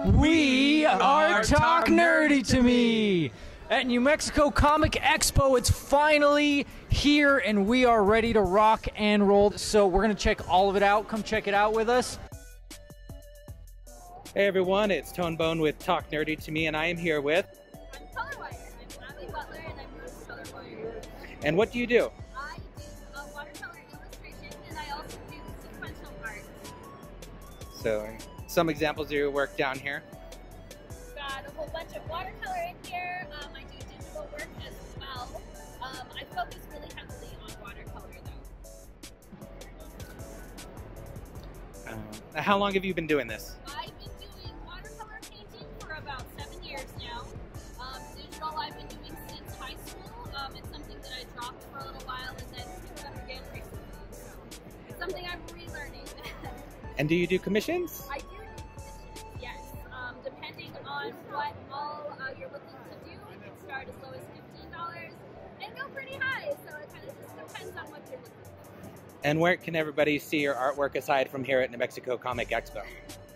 We are Talk Nerdy to Me! At New Mexico Comic Expo, it's finally here and we are ready to rock and roll. So we're going to check all of it out. Come check it out with us. Hey everyone, it's Tone Bone with Talk Nerdy to Me, and I am here with... I'm ColorWIRED. I'm Abby Butler and I'm with ColorWIRED. And what do you do? I do watercolor illustration and I also do sequential art. So, some examples of your work down here. Got a whole bunch of watercolor in here. I do digital work as well. I focus really heavily on watercolor though. How long have you been doing this? I've been doing watercolor painting for about 7 years now. Digital I've been doing since high school. It's something that I dropped for a little while and then picked up again recently. So it's something I'm relearning. And do you do commissions? I do do commissions, yes. Depending on what all you're looking to do, it can start as low as $15 and go pretty high. So it kind of just depends on what you're looking for. And where can everybody see your artwork aside from here at New Mexico Comic Expo?